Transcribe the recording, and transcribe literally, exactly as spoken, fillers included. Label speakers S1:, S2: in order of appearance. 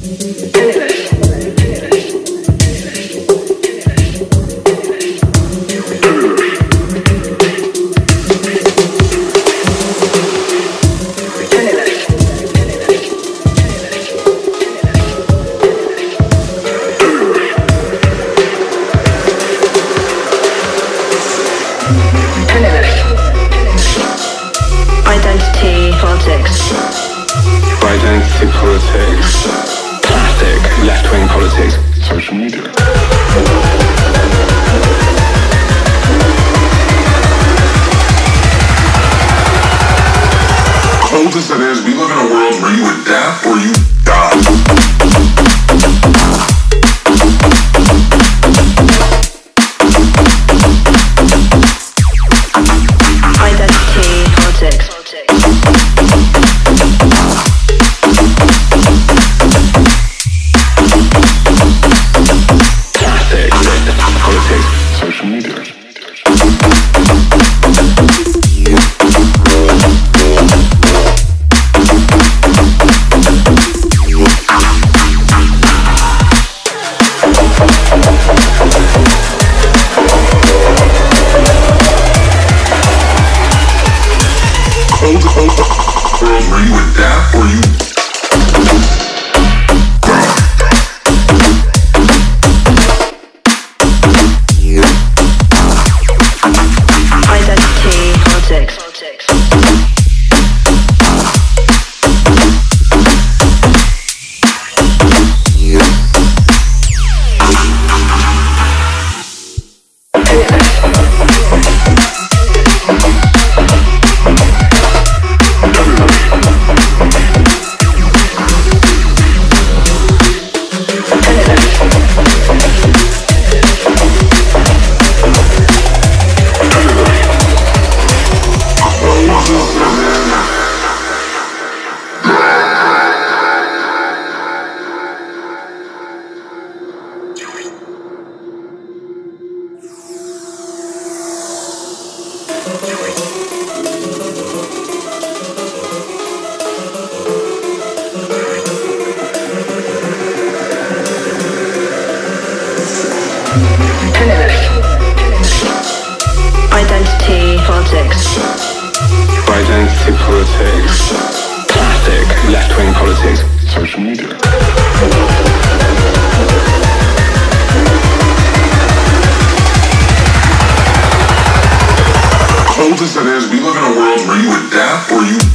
S1: Identity politics.
S2: Identity politics. Plastic, left-wing politics. Social media. Coldest it is, we live in a world where you adapt or you die. Where you adapt or you
S1: Identity politics. Identity politics.
S2: Identity politics. Plastic, left-wing politics. Social media. Coldest it is, we live in a world where you adapt or you